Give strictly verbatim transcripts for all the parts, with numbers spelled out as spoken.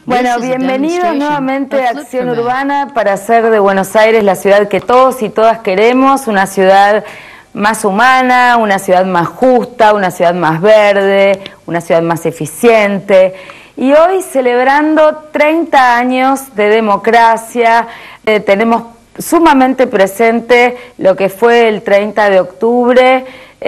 Bueno, bienvenidos nuevamente a Acción Urbana para hacer de Buenos Aires la ciudad que todos y todas queremos, una ciudad más humana, una ciudad más justa, una ciudad más verde, una ciudad más eficiente. Y hoy, celebrando treinta años de democracia, eh, tenemos sumamente presente lo que fue el treinta de octubre.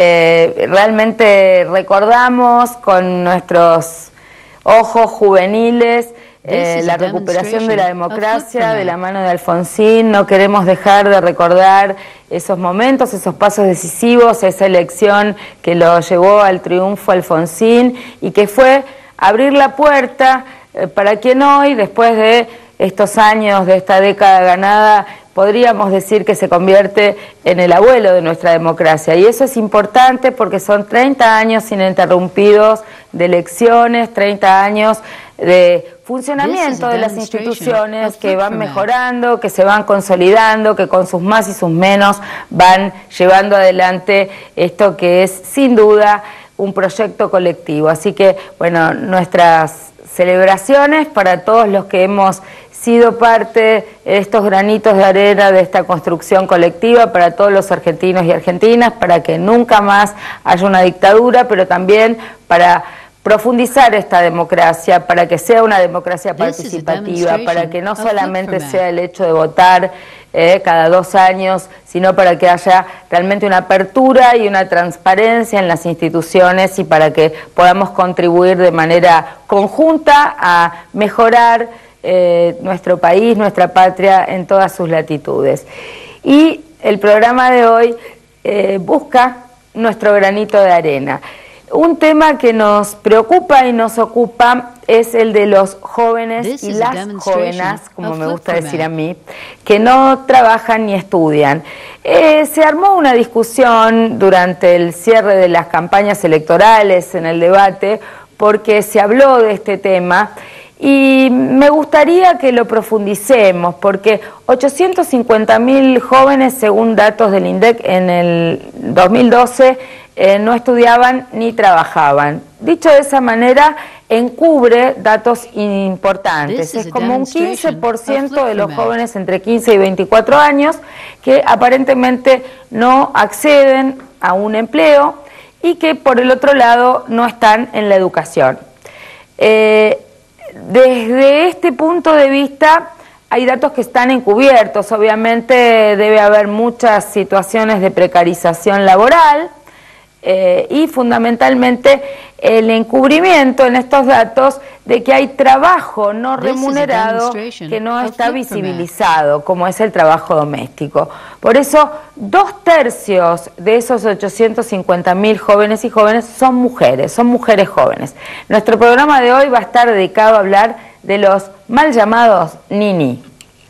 Eh, realmente recordamos con nuestros ojos juveniles Eh, la recuperación de la democracia de la mano de Alfonsín. No queremos dejar de recordar esos momentos, esos pasos decisivos, esa elección que lo llevó al triunfo Alfonsín y que fue abrir la puerta eh, para quien hoy, después de estos años, de esta década ganada, podríamos decir que se convierte en el abuelo de nuestra democracia. Y eso es importante porque son treinta años ininterrumpidos de elecciones, treinta años de funcionamiento de las instituciones que van mejorando, que se van consolidando, que con sus más y sus menos van llevando adelante esto que es sin duda un proyecto colectivo. Así que, bueno, nuestras celebraciones para todos los que hemos sido parte de estos granitos de arena de esta construcción colectiva, para todos los argentinos y argentinas, para que nunca más haya una dictadura, pero también para profundizar esta democracia, para que sea una democracia participativa, para que no solamente sea el hecho de votar eh, cada dos años, sino para que haya realmente una apertura y una transparencia en las instituciones y para que podamos contribuir de manera conjunta a mejorar eh, nuestro país, nuestra patria en todas sus latitudes. Y el programa de hoy eh, busca nuestro granito de arena. Un tema que nos preocupa y nos ocupa es el de los jóvenes y las jóvenes, como me gusta decir a mí, que no trabajan ni estudian. Eh, se armó una discusión durante el cierre de las campañas electorales en el debate porque se habló de este tema y me gustaría que lo profundicemos porque ochocientos cincuenta mil jóvenes, según datos del INDEC en el dos mil doce, Eh, no estudiaban ni trabajaban. Dicho de esa manera, encubre datos importantes. Es como un quince por ciento de los jóvenes entre quince y veinticuatro años que aparentemente no acceden a un empleo y que por el otro lado no están en la educación. Eh, desde este punto de vista hay datos que están encubiertos. Obviamente debe haber muchas situaciones de precarización laboral, Eh, y fundamentalmente el encubrimiento en estos datos de que hay trabajo no remunerado que no está visibilizado, como es el trabajo doméstico. Por eso, dos tercios de esos ochocientos cincuenta mil jóvenes y jóvenes son mujeres, son mujeres jóvenes. Nuestro programa de hoy va a estar dedicado a hablar de los mal llamados nini.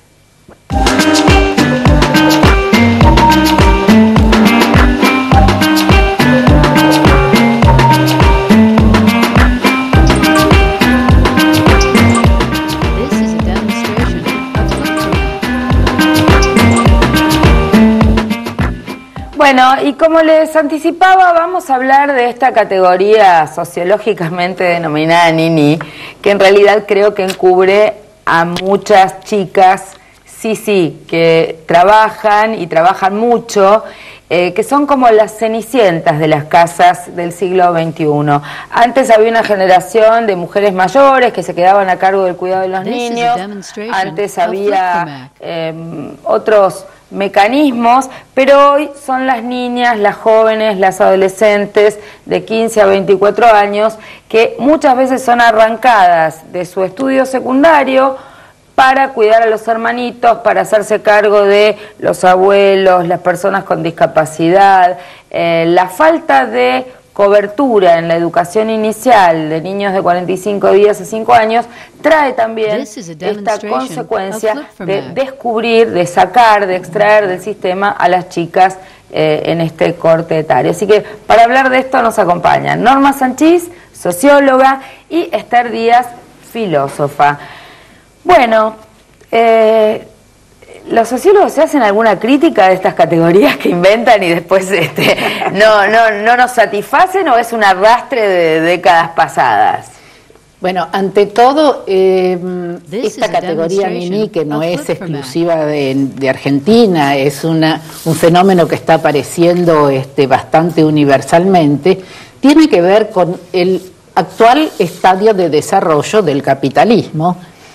Bueno, y como les anticipaba, vamos a hablar de esta categoría sociológicamente denominada nini, que en realidad creo que encubre a muchas chicas, sí, sí, que trabajan y trabajan mucho, eh, que son como las cenicientas de las casas del siglo veintiuno. Antes había una generación de mujeres mayores que se quedaban a cargo del cuidado de los niños, antes había eh, otros mecanismos, pero hoy son las niñas, las jóvenes, las adolescentes de quince a veinticuatro años que muchas veces son arrancadas de su estudio secundario para cuidar a los hermanitos, para hacerse cargo de los abuelos, las personas con discapacidad, eh, la falta de cobertura en la educación inicial de niños de cuarenta y cinco días a cinco años trae también esta consecuencia de descubrir, de sacar, de extraer del sistema a las chicas eh, en este corte etario. Así que para hablar de esto nos acompañan Norma Sanchís, socióloga, y Esther Díaz, filósofa. Bueno, eh, ¿los sociólogos se hacen alguna crítica de estas categorías que inventan y después este, no, no, no nos satisfacen o es un arrastre de décadas pasadas? Bueno, ante todo, eh, esta categoría Mini, que no es exclusiva de, de Argentina, es una, un fenómeno que está apareciendo este, bastante universalmente, tiene que ver con el actual estadio de desarrollo del capitalismo,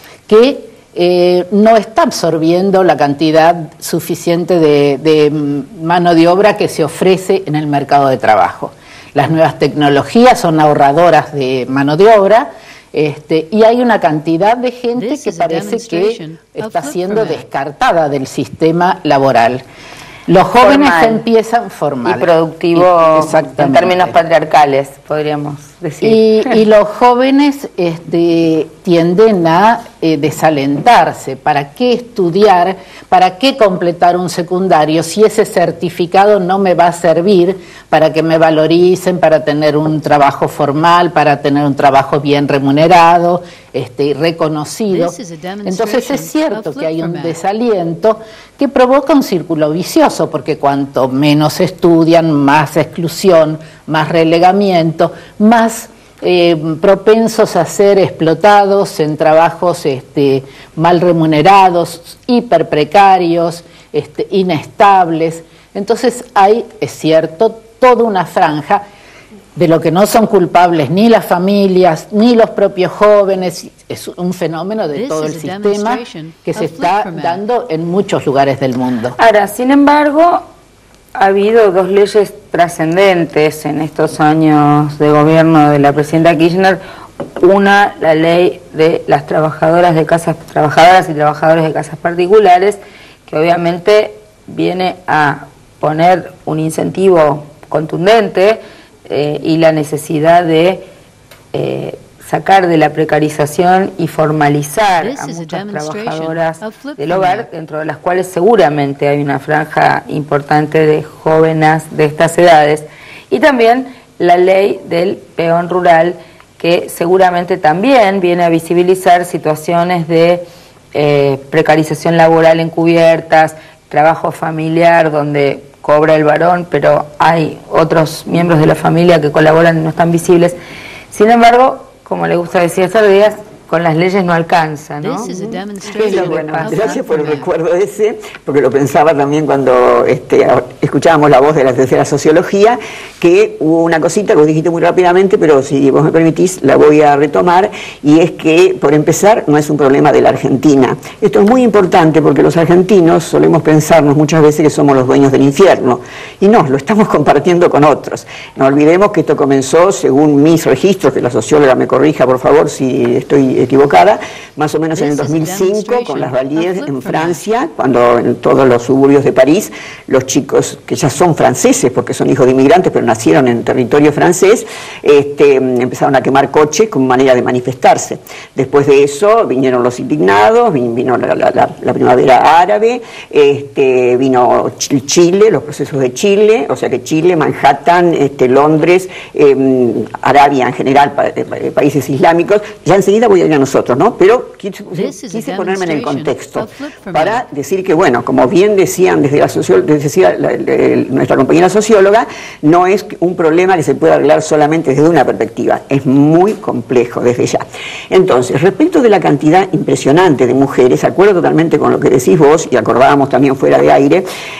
que eh, no está absorbiendo la cantidad suficiente de, de mano de obra que se ofrece en el mercado de trabajo. Las nuevas tecnologías son ahorradoras de mano de obra, Este, y hay una cantidad de gente que parece que está siendo descartada del sistema laboral. Los jóvenes formal. empiezan formal. Y productivo y, en términos patriarcales, podríamos decir. Y, y los jóvenes este, tienden a eh, desalentarse. ¿Para qué estudiar? ¿Para qué completar un secundario si ese certificado no me va a servir para que me valoricen, para tener un trabajo formal, para tener un trabajo bien remunerado este, y reconocido? Entonces es cierto que hay un desaliento que provoca un círculo vicioso, porque cuanto menos estudian, más exclusión, más relegamiento, más eh, propensos a ser explotados en trabajos este, mal remunerados, hiper precarios, este, inestables. Entonces hay, es cierto, toda una franja de lo que no son culpables ni las familias, ni los propios jóvenes. Es un fenómeno de todo el sistema que se está dando en muchos lugares del mundo. Ahora, sin embargo, ha habido dos leyes trascendentes en estos años de gobierno de la presidenta Kirchner. Una, la ley de las trabajadoras de casas, trabajadoras y trabajadores de casas particulares, que obviamente viene a poner un incentivo contundente eh, y la necesidad de eh, sacar de la precarización y formalizar a muchas trabajadoras del hogar, dentro de las cuales seguramente hay una franja importante de jóvenes de estas edades, y también la ley del peón rural, que seguramente también viene a visibilizar situaciones de eh, precarización laboral encubiertas, trabajo familiar donde cobra el varón, pero hay otros miembros de la familia que colaboran y no están visibles. Sin embargo, como le gusta decir estos días, con las leyes no alcanza, ¿no? ¿Qué es lo bueno? Gracias por el recuerdo ese, porque lo pensaba también cuando este, escuchábamos la voz de la tercera sociología, que hubo una cosita que vos dijiste muy rápidamente, pero si vos me permitís la voy a retomar, y es que, por empezar, no es un problema de la Argentina. Esto es muy importante porque los argentinos solemos pensarnos muchas veces que somos los dueños del infierno, y no, lo estamos compartiendo con otros. No olvidemos que esto comenzó, según mis registros, que la socióloga me corrija, por favor, si estoy equivocada, más o menos en el dos mil cinco, con las Valiers en Francia, cuando en todos los suburbios de París, los chicos que ya son franceses, porque son hijos de inmigrantes, pero nacieron en territorio francés, este, empezaron a quemar coches como manera de manifestarse. Después de eso vinieron los indignados, vino la, la, la, la primavera árabe, este, vino Chile, los procesos de Chile, o sea que Chile, Manhattan, este, Londres, eh, Arabia en general, pa, eh, países islámicos. Ya enseguida voy a ir a nosotros, ¿no? Pero quise, quise ponerme en el contexto para decir que, bueno, como bien decían desde la socióloga, decía la, la, nuestra compañera socióloga, no es un problema que se pueda arreglar solamente desde una perspectiva, es muy complejo desde ya. Entonces, respecto de la cantidad impresionante de mujeres, acuerdo totalmente con lo que decís vos, y acordábamos también fuera de aire,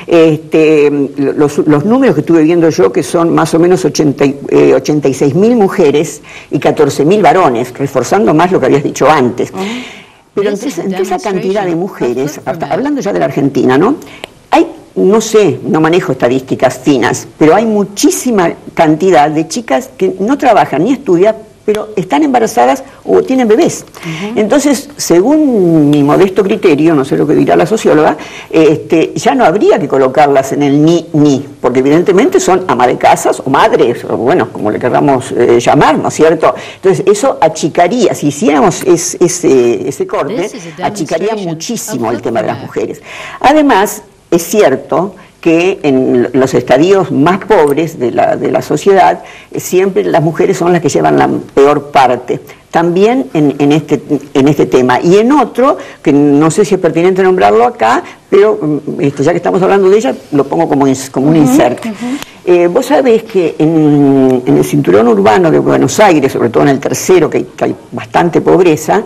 este, los, los números que estuve viendo yo, que son más o menos ochenta, eh, ochenta y seis mil mujeres y catorce mil varones, reforzando más lo que habías dicho antes. Pero entre, entre esa cantidad de mujeres, hasta, hablando ya de la Argentina, ¿no? Hay, no sé, no manejo estadísticas finas, pero hay muchísima cantidad de chicas que no trabajan ni estudian, pero están embarazadas o tienen bebés. Uh-huh. Entonces, según mi modesto criterio, no sé lo que dirá la socióloga, este, ya no habría que colocarlas en el ni, ni, porque evidentemente son ama de casas o madres, o bueno, como le queramos eh, llamar, ¿no es cierto? Entonces, eso achicaría, si hiciéramos es, ese, ese corte, achicaría muchísimo el tema de las mujeres. Además, es cierto que en los estadios más pobres de la, de la sociedad, siempre las mujeres son las que llevan la peor parte. también en, en, este, en este tema. Y en otro, que no sé si es pertinente nombrarlo acá, pero este, ya que estamos hablando de ella, lo pongo como, como un uh-huh, insert. Uh-huh. Eh, vos sabés que en, en el cinturón urbano de Buenos Aires, sobre todo en el tercero, que hay, que hay bastante pobreza,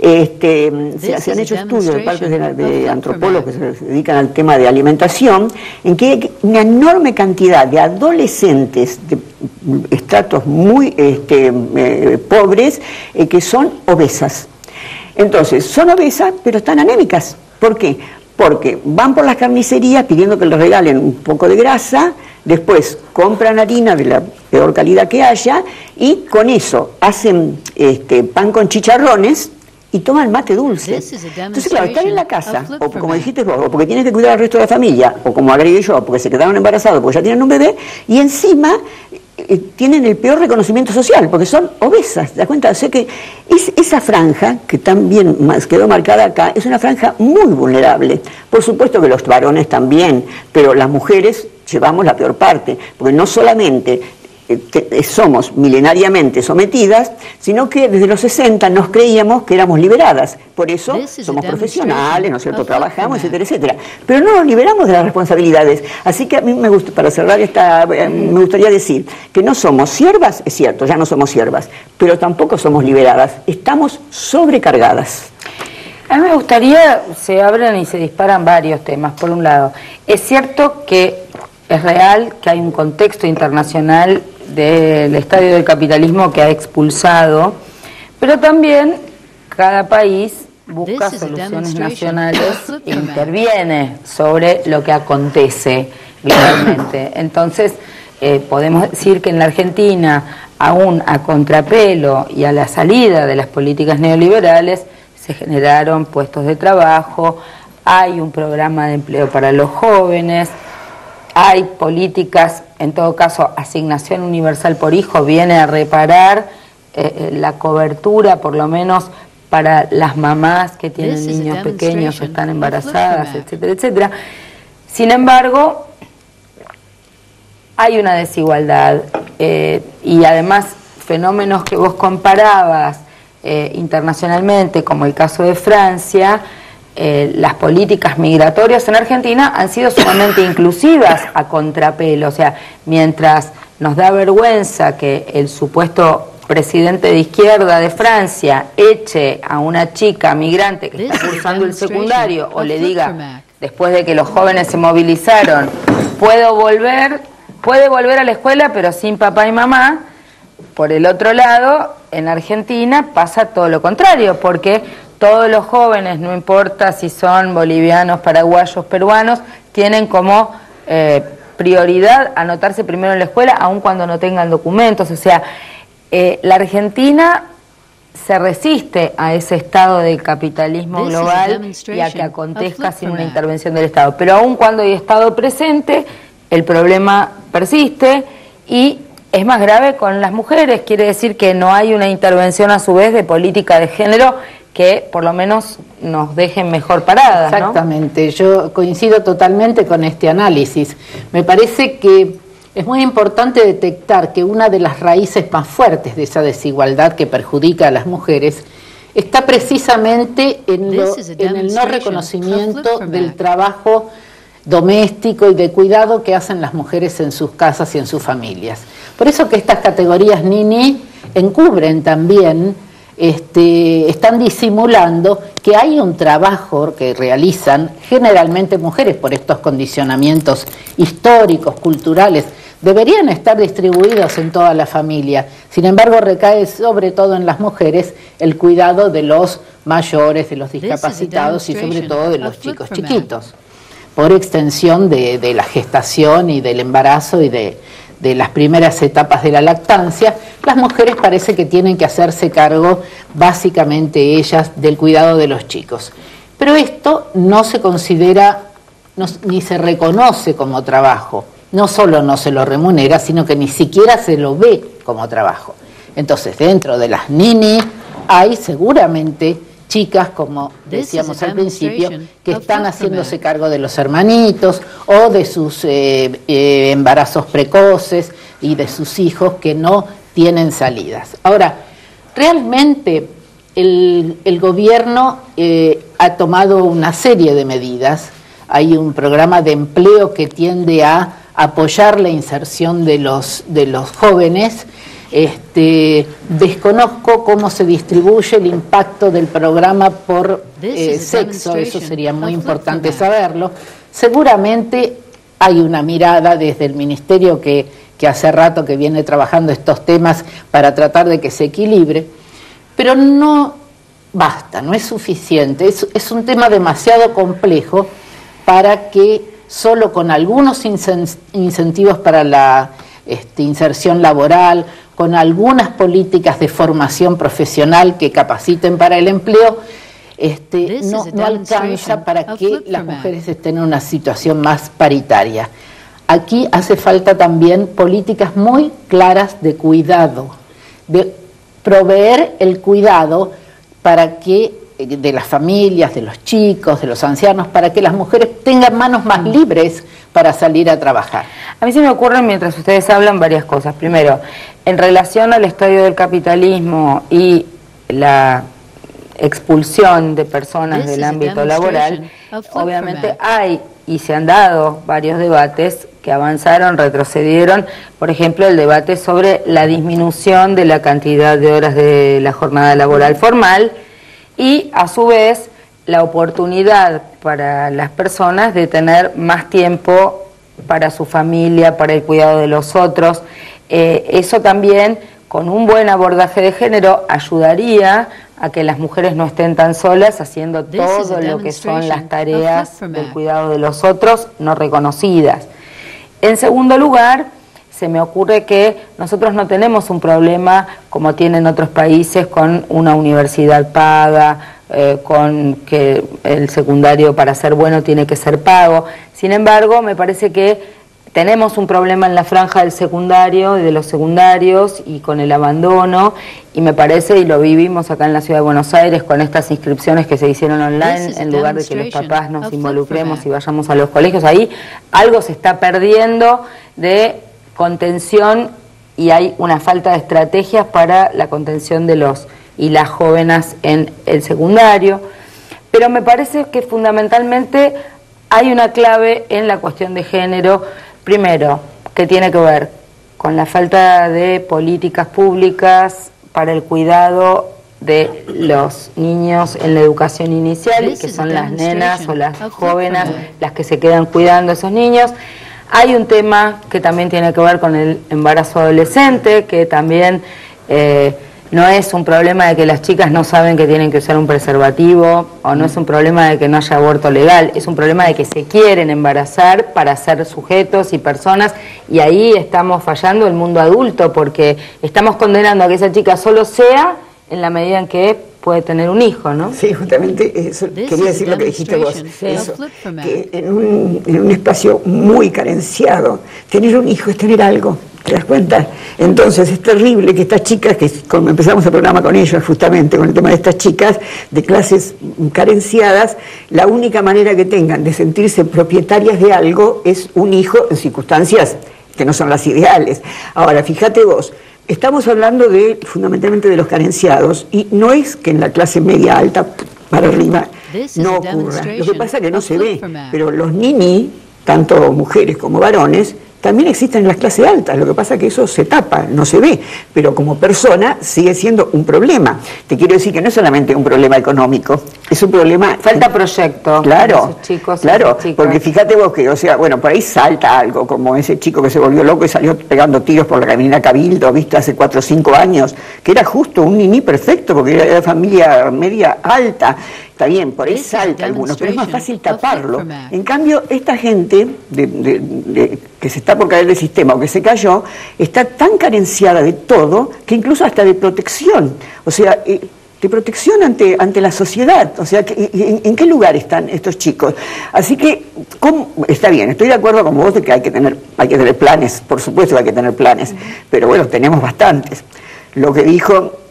este, se, se han hecho estudios de parte de, la, de antropólogos que se dedican al tema de alimentación, en que hay una enorme cantidad de adolescentes de estratos muy este, eh, pobres eh, que son obesas. Entonces, son obesas, pero están anémicas. ¿Por qué? Porque van por las carnicerías pidiendo que les regalen un poco de grasa, después compran harina de la peor calidad que haya y con eso hacen este, pan con chicharrones y toman mate dulce. Entonces, claro, están en la casa, o como dijiste vos, o porque tienen que cuidar al resto de la familia, o como agregué yo, porque se quedaron embarazados, porque ya tienen un bebé, y encima eh, tienen el peor reconocimiento social, porque son obesas, ¿te das cuenta? O sea que es, esa franja, que también quedó marcada acá, es una franja muy vulnerable. Por supuesto que los varones también, pero las mujeres llevamos la peor parte, porque no solamente eh, somos milenariamente sometidas, sino que desde los sesenta nos creíamos que éramos liberadas. Por eso somos profesionales, ¿no es cierto?, trabajamos, etcétera, etcétera. Pero no nos liberamos de las responsabilidades. Así que a mí me gusta, para cerrar esta, eh, me gustaría decir que no somos siervas, es cierto, ya no somos siervas, pero tampoco somos liberadas, estamos sobrecargadas. A mí me gustaría, se abren y se disparan varios temas. Por un lado, es cierto que es real que hay un contexto internacional del estadio del capitalismo que ha expulsado, pero también cada país busca soluciones nacionales e interviene sobre lo que acontece globalmente. Entonces, eh, podemos decir que en la Argentina, aún a contrapelo y a la salida de las políticas neoliberales, se generaron puestos de trabajo, hay un programa de empleo para los jóvenes, hay políticas, en todo caso, asignación universal por hijo viene a reparar eh, la cobertura, por lo menos para las mamás que tienen niños pequeños o están embarazadas, etcétera, etcétera. Sin embargo, hay una desigualdad eh, y además fenómenos que vos comparabas eh, internacionalmente, como el caso de Francia. Eh, las políticas migratorias en Argentina han sido sumamente inclusivas a contrapelo, o sea, mientras nos da vergüenza que el supuesto presidente de izquierda de Francia eche a una chica migrante que está cursando el secundario o le diga, después de que los jóvenes se movilizaron, puedo volver, puede volver a la escuela pero sin papá y mamá. Por el otro lado, en Argentina pasa todo lo contrario, porque todos los jóvenes, no importa si son bolivianos, paraguayos, peruanos, tienen como eh, prioridad anotarse primero en la escuela, aun cuando no tengan documentos. O sea, eh, la Argentina se resiste a ese estado del capitalismo global y a que acontezca sin una intervención del Estado. Pero aun cuando hay Estado presente, el problema persiste y es más grave con las mujeres. Quiere decir que no hay una intervención a su vez de política de género que por lo menos nos dejen mejor paradas, ¿no? Exactamente, yo coincido totalmente con este análisis. Me parece que es muy importante detectar que una de las raíces más fuertes de esa desigualdad que perjudica a las mujeres está precisamente en, lo, en el no reconocimiento del trabajo doméstico y de cuidado que hacen las mujeres en sus casas y en sus familias. Por eso que estas categorías Nini encubren también, este, están disimulando que hay un trabajo que realizan generalmente mujeres por estos condicionamientos históricos, culturales. Deberían estar distribuidos en toda la familia, sin embargo recae sobre todo en las mujeres el cuidado de los mayores, de los discapacitados y sobre todo de los chicos chiquitos, por extensión de, de la gestación y del embarazo y de, de las primeras etapas de la lactancia. Las mujeres parece que tienen que hacerse cargo básicamente ellas del cuidado de los chicos, pero esto no se considera no, ni se reconoce como trabajo. No solo no se lo remunera, sino que ni siquiera se lo ve como trabajo. Entonces, dentro de las Nini hay seguramente chicas, como decíamos al principio, que están haciéndose cargo de los hermanitos o de sus eh, eh, embarazos precoces y de sus hijos que no tienen salidas. Ahora, realmente el, el gobierno eh, ha tomado una serie de medidas. Hay un programa de empleo que tiende a apoyar la inserción de los, de los jóvenes. Este, desconozco cómo se distribuye el impacto del programa por eh, sexo, eso sería muy importante saberlo. Seguramente hay una mirada desde el Ministerio que, que hace rato que viene trabajando estos temas para tratar de que se equilibre, pero no basta, no es suficiente, es, es un tema demasiado complejo para que solo con algunos incentivos para la este, inserción laboral, con algunas políticas de formación profesional que capaciten para el empleo, este, no, no alcanza para que las mujeres estén en una situación más paritaria. Aquí hace falta también políticas muy claras de cuidado, de proveer el cuidado para que de las familias, de los chicos, de los ancianos, para que las mujeres tengan manos más libres para salir a trabajar. A mí se me ocurren, mientras ustedes hablan, varias cosas. Primero, en relación al estadio del capitalismo y la expulsión de personas del ámbito laboral, obviamente hay y se han dado varios debates que avanzaron, retrocedieron, por ejemplo, el debate sobre la disminución de la cantidad de horas de la jornada laboral formal y, a su vez, la oportunidad para las personas de tener más tiempo para su familia, para el cuidado de los otros. Eh, eso también, con un buen abordaje de género, ayudaría a que las mujeres no estén tan solas haciendo todo lo que son las tareas del cuidado de los otros no reconocidas. En segundo lugar, se me ocurre que nosotros no tenemos un problema como tienen otros países con una universidad paga, eh, con que el secundario para ser bueno tiene que ser pago. Sin embargo, me parece que tenemos un problema en la franja del secundario y de los secundarios y con el abandono, y me parece, y lo vivimos acá en la Ciudad de Buenos Aires con estas inscripciones que se hicieron online, en lugar de que los papás nos involucremos y vayamos a los colegios, ahí algo se está perdiendo de contención y hay una falta de estrategias para la contención de los y las jóvenes en el secundario. Pero me parece que fundamentalmente hay una clave en la cuestión de género, primero, que tiene que ver con la falta de políticas públicas para el cuidado de los niños en la educación inicial, que son las nenas o las jóvenes las que se quedan cuidando a esos niños. Hay un tema que también tiene que ver con el embarazo adolescente, que también eh, no es un problema de que las chicas no saben que tienen que usar un preservativo, o no es un problema de que no haya aborto legal, es un problema de que se quieren embarazar para ser sujetos y personas, y ahí estamos fallando el mundo adulto, porque estamos condenando a que esa chica solo sea en la medida en que puede tener un hijo, ¿no? Sí, justamente eso, quería decir lo que dijiste vos, eso, que en un, en un espacio muy carenciado, tener un hijo es tener algo, ¿te das cuenta? Entonces es terrible que estas chicas, que como empezamos el programa con ellas justamente, con el tema de estas chicas de clases carenciadas, la única manera que tengan de sentirse propietarias de algo es un hijo en circunstancias que no son las ideales. Ahora, fíjate vos, estamos hablando de fundamentalmente de los carenciados, y no es que en la clase media alta para arriba no ocurra. Lo que pasa es que no se ve, pero los nini, tanto mujeres como varones, también existen en las clases altas. Lo que pasa es que eso se tapa, no se ve, pero como persona sigue siendo un problema. Te quiero decir que no es solamente un problema económico, es un problema... Falta proyecto. Claro, chicos, claro, porque fíjate vos que, o sea, bueno, por ahí salta algo, como ese chico que se volvió loco y salió pegando tiros por la caminera Cabildo, viste, hace cuatro o cinco años, que era justo un niní perfecto, porque era de familia media alta. Está bien, por ahí salta algunos, pero es más fácil taparlo. En cambio, esta gente de, de, de, que se está por caer del sistema o que se cayó, está tan carenciada de todo que incluso hasta de protección, o sea, de protección ante, ante la sociedad. O sea, ¿en, en qué lugar están estos chicos? Así que, ¿cómo? Está bien, estoy de acuerdo con vos de que hay que tener, hay que tener planes, por supuesto que hay que tener planes, pero bueno, tenemos bastantes. Lo que dijo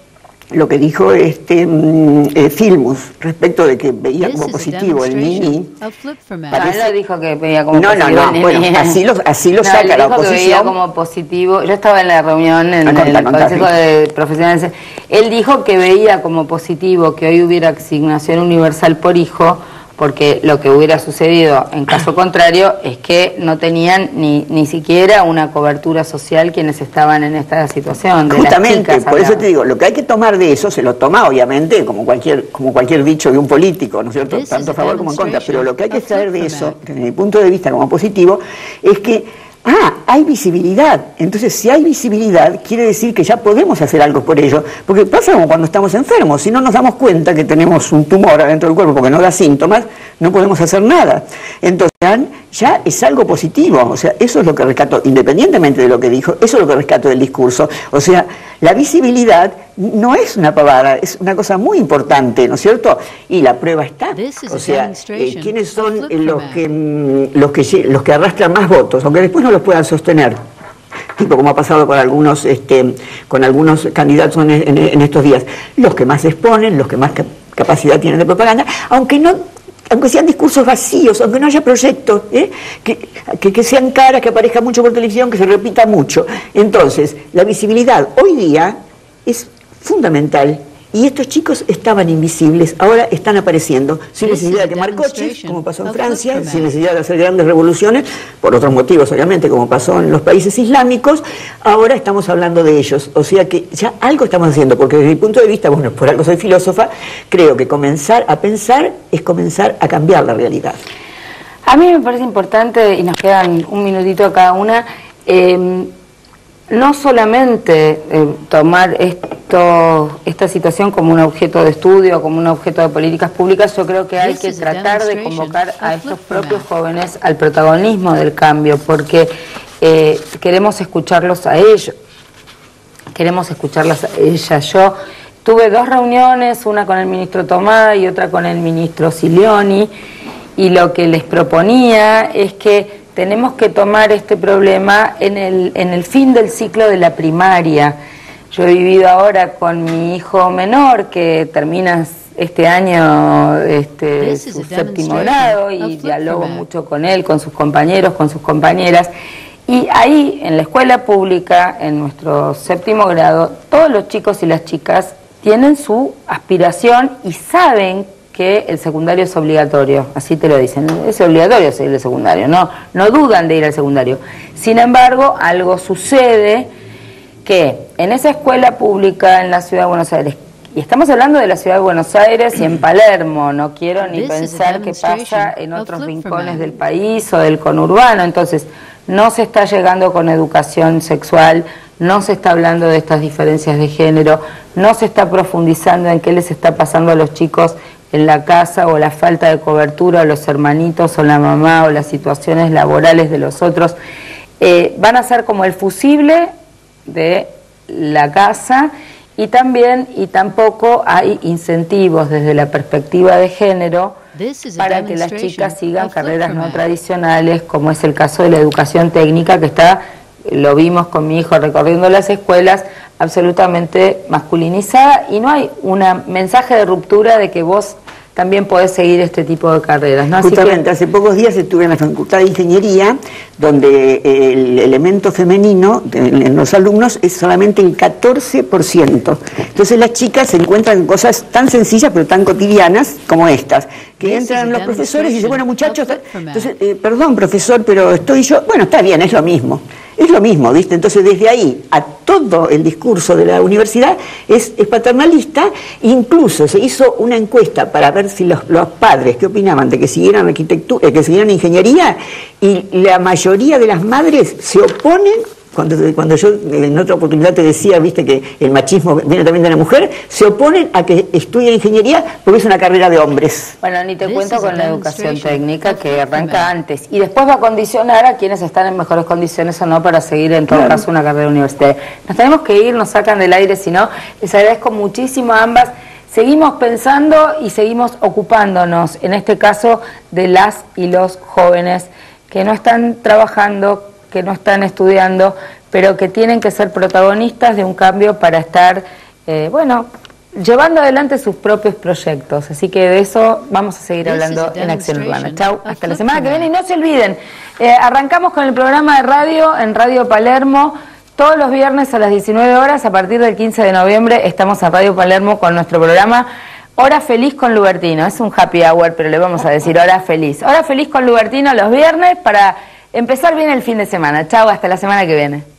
lo que dijo este eh, Filmus respecto de que veía como positivo el Nini. Parece... No, dijo que veía como no, positivo no, no, el bueno, así lo, así lo no, saca la oposición. Que veía como positivo. Yo estaba en la reunión en ah, el contá, Consejo contá, de Profesionales. Él dijo que veía como positivo que hoy hubiera asignación universal por hijo, porque lo que hubiera sucedido en caso contrario es que no tenían ni, ni siquiera una cobertura social quienes estaban en esta situación. De Justamente, las por eso te digo, lo que hay que tomar de eso, se lo toma obviamente como cualquier, como cualquier dicho de un político, ¿no es cierto?, tanto a favor como en contra, pero lo que hay que extraer de eso, desde mi punto de vista como positivo, es que ah, hay visibilidad. Entonces, si hay visibilidad, quiere decir que ya podemos hacer algo por ello. Porque pasa como cuando estamos enfermos. Si no nos damos cuenta que tenemos un tumor adentro del cuerpo porque no da síntomas, no podemos hacer nada. Entonces, ya es algo positivo. O sea, eso es lo que rescato, independientemente de lo que dijo, eso es lo que rescato del discurso. O sea, la visibilidad no es una pavada, es una cosa muy importante, ¿no es cierto? Y la prueba está. O sea, eh, ¿quiénes son los que, mm, los, que, los que arrastran más votos, aunque después no los puedan sostener? Tipo como ha pasado con algunos, este, con algunos candidatos en, en, en estos días. Los que más exponen, los que más cap capacidad tienen de propaganda, aunque no... aunque sean discursos vacíos, aunque no haya proyectos, ¿eh? que, que, que sean caras, que aparezca mucho por televisión, que se repita mucho. Entonces, la visibilidad hoy día es fundamental. Y estos chicos estaban invisibles, ahora están apareciendo, sin necesidad de quemar coches, como pasó en Francia, sin necesidad de hacer grandes revoluciones, por otros motivos obviamente, como pasó en los países islámicos. Ahora estamos hablando de ellos, o sea que ya algo estamos haciendo, porque desde mi punto de vista, bueno, por algo soy filósofa, creo que comenzar a pensar es comenzar a cambiar la realidad. A mí me parece importante, y nos quedan un minutito a cada una, eh, no solamente eh, tomar esto, esta situación como un objeto de estudio, como un objeto de políticas públicas. Yo creo que hay que tratar de convocar a estos propios jóvenes al protagonismo del cambio, porque eh, queremos escucharlos a ellos, queremos escucharlas a ellas. Yo tuve dos reuniones, una con el ministro Tomá y otra con el ministro Silioni, y lo que les proponía es que tenemos que tomar este problema en el, en el fin del ciclo de la primaria. Yo he vivido ahora con mi hijo menor que termina este año este, su séptimo grado y dialogo mucho con él, con sus compañeros, con sus compañeras. Y ahí, en la escuela pública, en nuestro séptimo grado, todos los chicos y las chicas tienen su aspiración y saben que el secundario es obligatorio, así te lo dicen, es obligatorio seguir el secundario, no, no dudan de ir al secundario. Sin embargo, algo sucede que en esa escuela pública en la Ciudad de Buenos Aires, y estamos hablando de la Ciudad de Buenos Aires y en Palermo, no quiero ni pensar qué pasa en otros rincones del país o del conurbano. Entonces, no se está llegando con educación sexual, no se está hablando de estas diferencias de género, no se está profundizando en qué les está pasando a los chicos en la casa, o la falta de cobertura, o los hermanitos, o la mamá, o las situaciones laborales de los otros. Eh, van a ser como el fusible de la casa, y también, y tampoco hay incentivos desde la perspectiva de género para que las chicas sigan carreras no tradicionales, como es el caso de la educación técnica, que está, lo vimos con mi hijo recorriendo las escuelas, absolutamente masculinizada, y no hay un mensaje de ruptura de que vos también podés seguir este tipo de carreras, ¿no? Justamente, que... hace pocos días estuve en la Facultad de Ingeniería, donde el elemento femenino de, en los alumnos es solamente el catorce por ciento. Entonces las chicas se encuentran cosas tan sencillas pero tan cotidianas como estas, que entran los profesores y dicen, bueno muchachos, entonces, eh, perdón profesor, pero estoy yo, bueno, está bien, es lo mismo. Es lo mismo, ¿viste? Entonces, desde ahí a todo el discurso de la universidad es, es paternalista. Incluso se hizo una encuesta para ver si los, los padres, qué opinaban de que siguieran arquitectura, eh, que siguieran ingeniería, y la mayoría de las madres se oponen. Cuando, cuando yo en otra oportunidad te decía, viste, que el machismo viene también de la mujer, se oponen a que estudie ingeniería porque es una carrera de hombres. Bueno, ni te cuento con la educación técnica, que arranca antes y después va a condicionar a quienes están en mejores condiciones o no para seguir en todo caso una carrera universitaria. Nos tenemos que ir, nos sacan del aire, si no, les agradezco muchísimo a ambas. Seguimos pensando y seguimos ocupándonos, en este caso, de las y los jóvenes que no están trabajando, que no están estudiando, pero que tienen que ser protagonistas de un cambio para estar, eh, bueno, llevando adelante sus propios proyectos. Así que de eso vamos a seguir hablando en Acción Urbana. Chau, hasta la semana que viene. Y no se olviden, eh, arrancamos con el programa de radio en Radio Palermo. Todos los viernes a las diecinueve horas, a partir del quince de noviembre, estamos en Radio Palermo con nuestro programa Hora Feliz con Lubertino. Es un happy hour, pero le vamos a decir Hora Feliz. Hora Feliz con Lubertino los viernes para empezar bien el fin de semana. Chau, hasta la semana que viene.